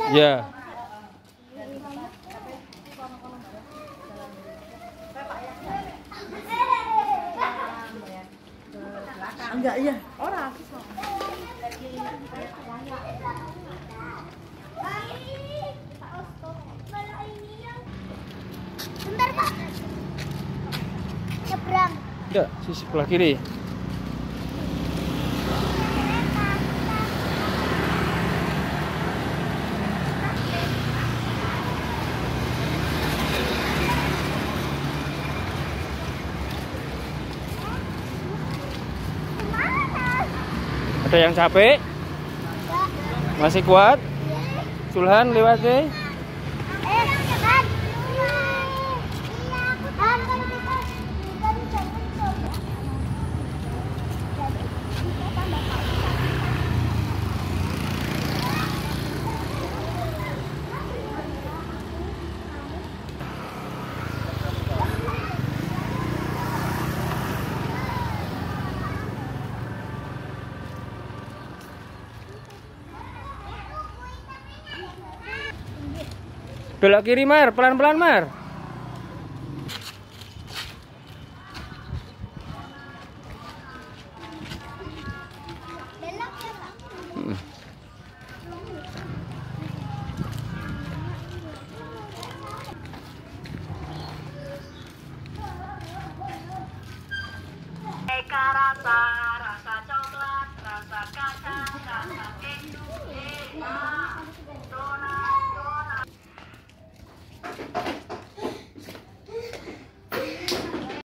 Ya. Enggak ya, orang. Bentar Pak. Nyebrang. Enggak, sisi sebelah kiri. Ada yang capek? Masih kuat? Sulhan lewat deh. Belok kiri Mar, pelan-pelan Mar. Eka rasa